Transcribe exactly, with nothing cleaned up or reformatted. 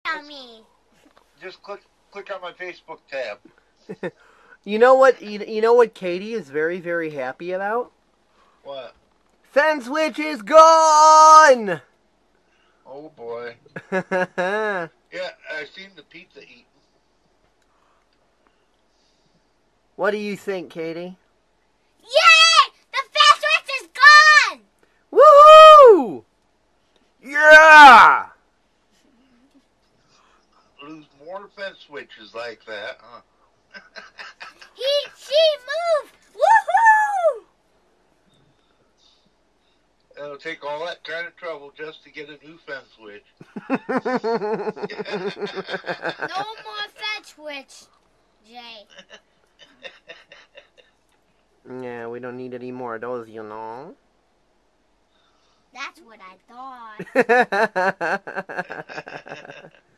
on me. Just click click on my Facebook tab. You know what? You, you know what Katie is very, very happy about? What? Fence Witch is gone! Oh boy. Yeah, I seen the pizza eating. What do you think, Katie? Yay! The fence witch is gone! Woohoo! Yeah! Lose more fence witches like that, huh? He, she moved! Woohoo! It'll take all that kind of trouble just to get a new fence witch. No more fence witch, Jay. Yeah, we don't need any more of those, you know. That's what I thought.